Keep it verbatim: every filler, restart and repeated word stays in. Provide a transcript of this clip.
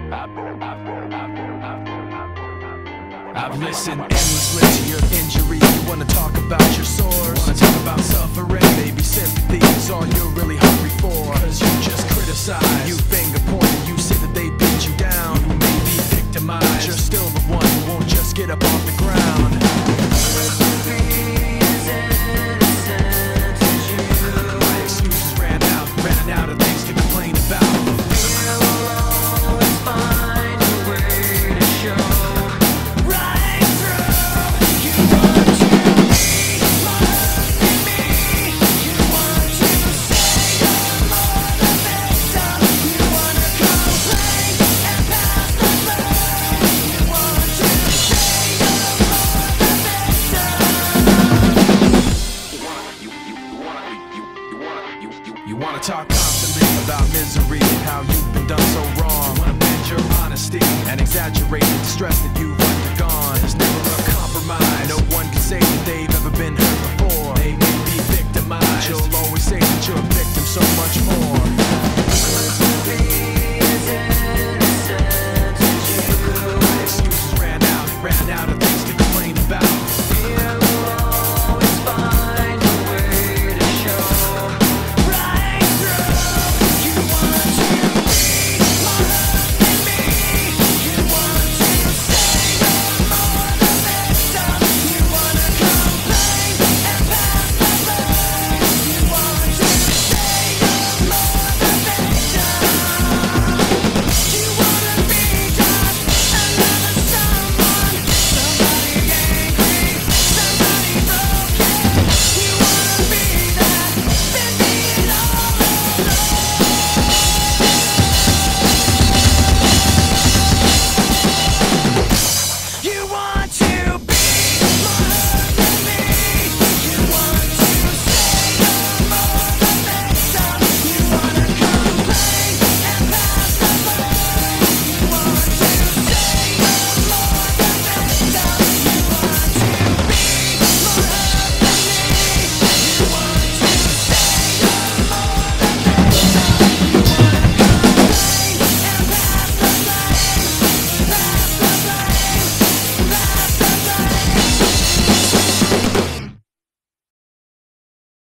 I've listened endlessly to your injury. You wanna talk about your sores, wanna talk about suffering. Maybe sympathy is all you're really hungry for. Cause you just criticize, you finger point, and you say that they beat you down. You may be victimized, but you're still the one who won't just get up off the ground. Excuses ran out, ran out of things to complain about. Talk constantly about misery and how you've been done so wrong. You wanna bend your honesty and exaggerate the stress that you've undergone. There's never a compromise. No one can say that they've ever been hurt before. They may be victimized, you'll always say that you're a victim.